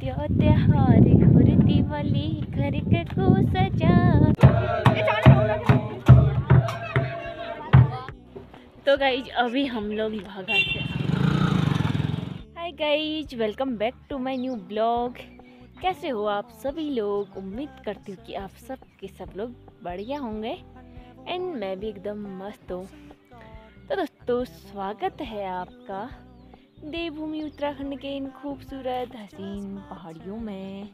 आया त्योहार हुर दिवाली घर के को सजा। तो गाइज अभी हम लोग भागा से। Hi guys, welcome back to my new blog. कैसे हो आप सभी लोग? उम्मीद करती हूँ कि आप सब लोग बढ़िया होंगे एंड मैं भी एकदम मस्त हूँ। तो दोस्तों, स्वागत है आपका देवभूमि उत्तराखंड के इन खूबसूरत हसीन पहाड़ियों में।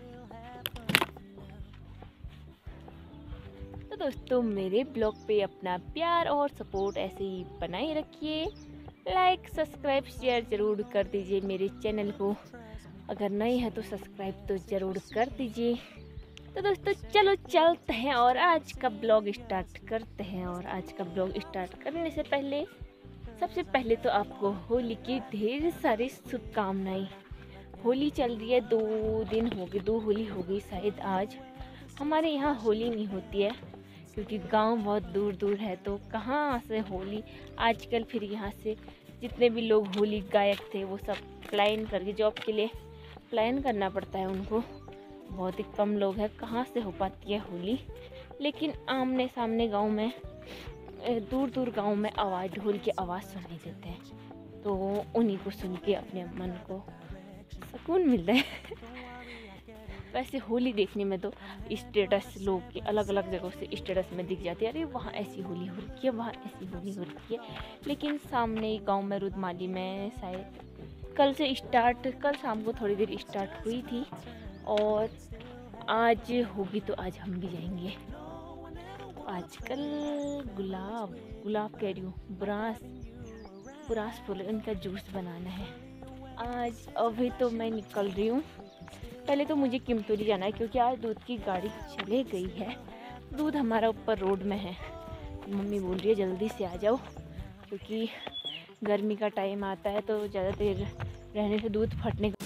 तो दोस्तों, मेरे ब्लॉग पे अपना प्यार और सपोर्ट ऐसे ही बनाए रखिए। लाइक सब्सक्राइब शेयर ज़रूर कर दीजिए मेरे चैनल को। अगर नए हैं तो सब्सक्राइब तो ज़रूर कर दीजिए। तो दोस्तों चलो चलते हैं और आज का ब्लॉग स्टार्ट करते हैं। और आज का ब्लॉग स्टार्ट करने से पहले सबसे पहले तो आपको होली की ढेर सारी शुभकामनाएं। होली चल रही है, 2 दिन हो गए, 2 होली हो गई शायद आज। हमारे यहाँ होली नहीं होती है क्योंकि गांव बहुत दूर दूर है, तो कहाँ से होली आजकल। फिर यहाँ से जितने भी लोग होली गायक थे वो सब प्लान करके जॉब के लिए प्लान करना पड़ता है उनको। बहुत ही कम लोग हैं, कहाँ से हो पाती है होली। लेकिन आमने सामने गांव में, दूर दूर गांव में ढोल की आवाज़ सुनाई देते हैं, तो उन्हीं को सुन के अपने मन को सुकून मिलता है। वैसे होली देखने में तो स्टेटस लोग के अलग अलग जगहों से स्टेटस में दिख जाती है, अरे वहाँ ऐसी होली हो रही है, वहाँ ऐसी होली हो रही है। लेकिन सामने गांव में रुदमाली में शायद कल शाम को थोड़ी देर स्टार्ट हुई थी और आज होगी, तो आज हम भी जाएंगे। आजकल गुलाब कह रही हूँ, बुरास फूल, इनका जूस बनाना है आज। अभी तो मैं निकल रही हूँ। पहले तो मुझे किमतौली जाना है क्योंकि आज दूध की गाड़ी चले गई है। दूध हमारा ऊपर रोड में है। मम्मी बोल रही है जल्दी से आ जाओ क्योंकि गर्मी का टाइम आता है तो ज़्यादा देर रहने से दूध फटने का।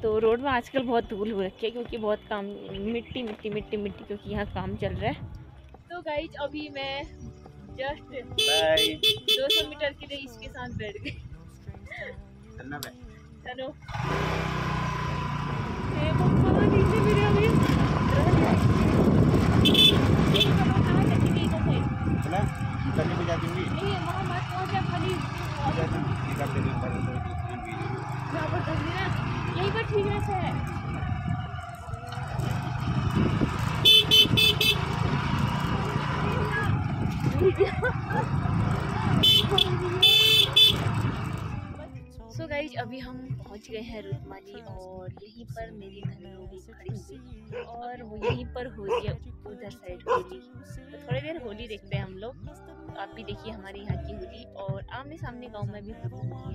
तो रोड में आजकल बहुत धूल हो रखी है क्योंकि बहुत काम मिट्टी क्योंकि यहाँ काम चल रहा है। तो गाइज अभी मैं जस्ट 200 मीटर के लिए इसके साथ बैठ गई। चलो यही पर ठीक है। सो गाइज अभी हम पहुंच गए हैं रुतमाली और यहीं पर मेरी होली खड़ी हुई और वो यहीं पर होली है उधर साइड होली। तो थोड़ी देर होली देखते हैं हम लोग। तो आप भी देखिए हमारी यहाँ की होली और आमने सामने गांव में भी होली हुई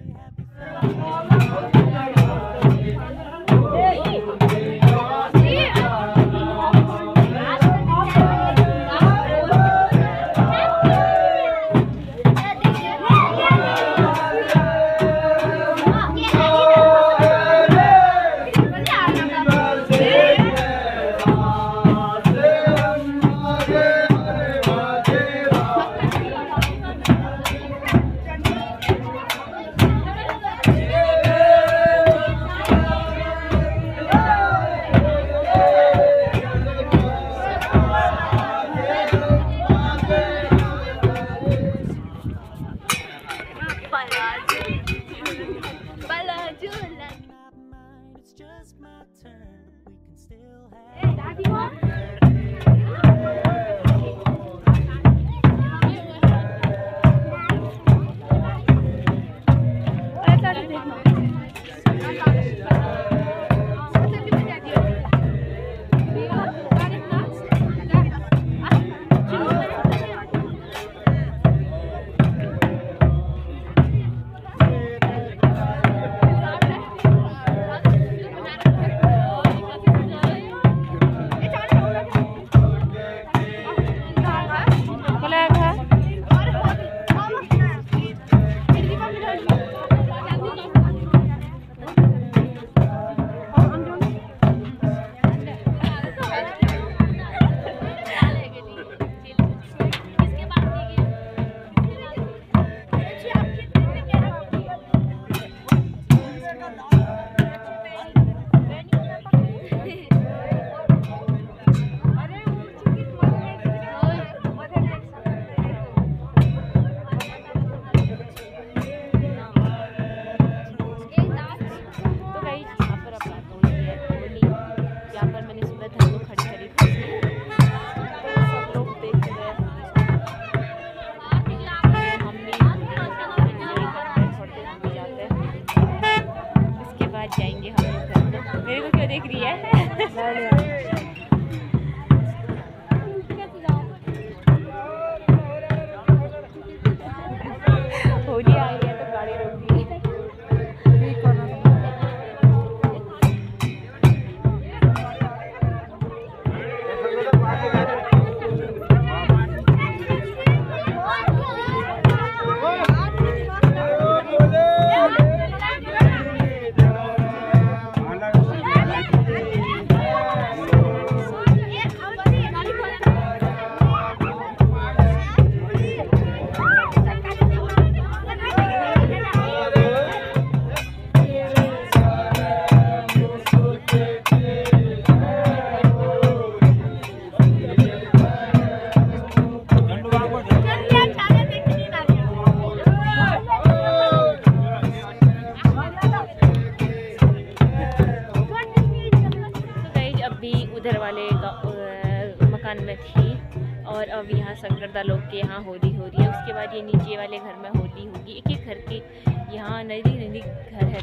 मकान में थी और अब यहाँ संगरदा लोग के यहाँ होली हो रही है। उसके बाद ये नीचे वाले घर में होली होगी। एक एक घर के यहाँ नज़दीक घर है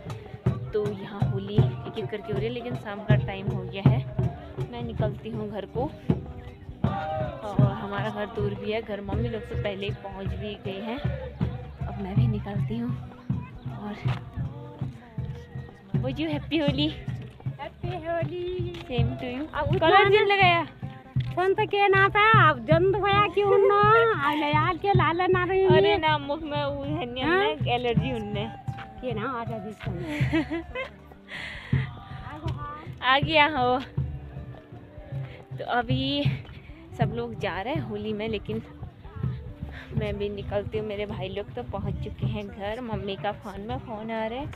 तो यहाँ होली एक एक करके हो रही है। लेकिन शाम का टाइम हो गया है, मैं निकलती हूँ घर को। और हमारा घर दूर भी है, घर मम्मी लोग से पहले ही पहुँच भी गए हैं। अब मैं भी निकलती हूँ। और wish you happy Holi. Happy Holi same to you. अब कलर जिन लगाया फोन तो के ना पे अब जंद होया क्यों ना आले यार के लाल ना रही। अरे ना मुख में वो है ना एलर्जी उनने के ना आजा दिस आ गया हो। तो अभी सब लोग जा रहे हैं होली में, लेकिन मैं भी निकलती हूँ। मेरे भाई लोग तो पहुँच चुके हैं घर। मम्मी का फ़ोन में फ़ोन आ रहा है।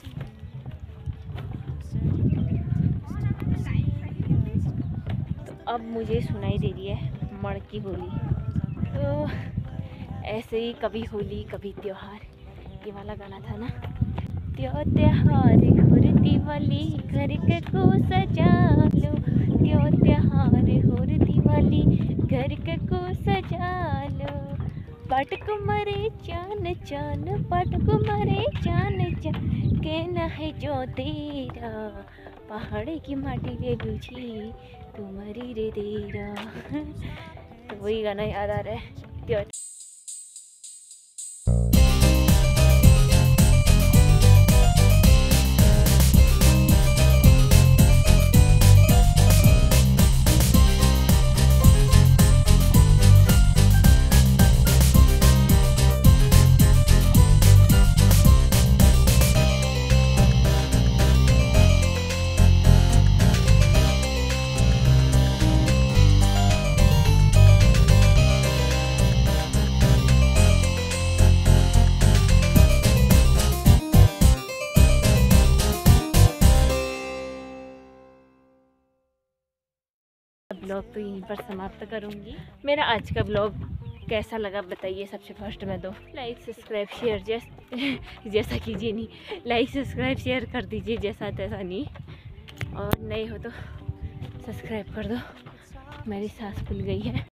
तो अब मुझे सुनाई दे रही है मड़ की होली। तो ऐसे ही कभी होली कभी त्योहार, ये वाला गाना था ना। त्योहार होर दिवाली घर के को सजा लो, त्योहार होर दिवाली घर के को सजा लो। पटक मरे चान चान, पटक मरे चान चान, कहना है जो तेरा पहाड़ की माटी रे बुझी तुम्हारी रे तेरा। तो वही गाना याद आ रहा है। ब्लॉग तो यहीं पर समाप्त करूंगी। मेरा आज का ब्लॉग कैसा लगा बताइए। सबसे फर्स्ट में तो लाइक सब्सक्राइब शेयर जैसा कीजिए, नहीं लाइक सब्सक्राइब शेयर कर दीजिए, जैसा तैसा नहीं। और नए हो तो सब्सक्राइब कर दो। मेरी सास भूल गई है।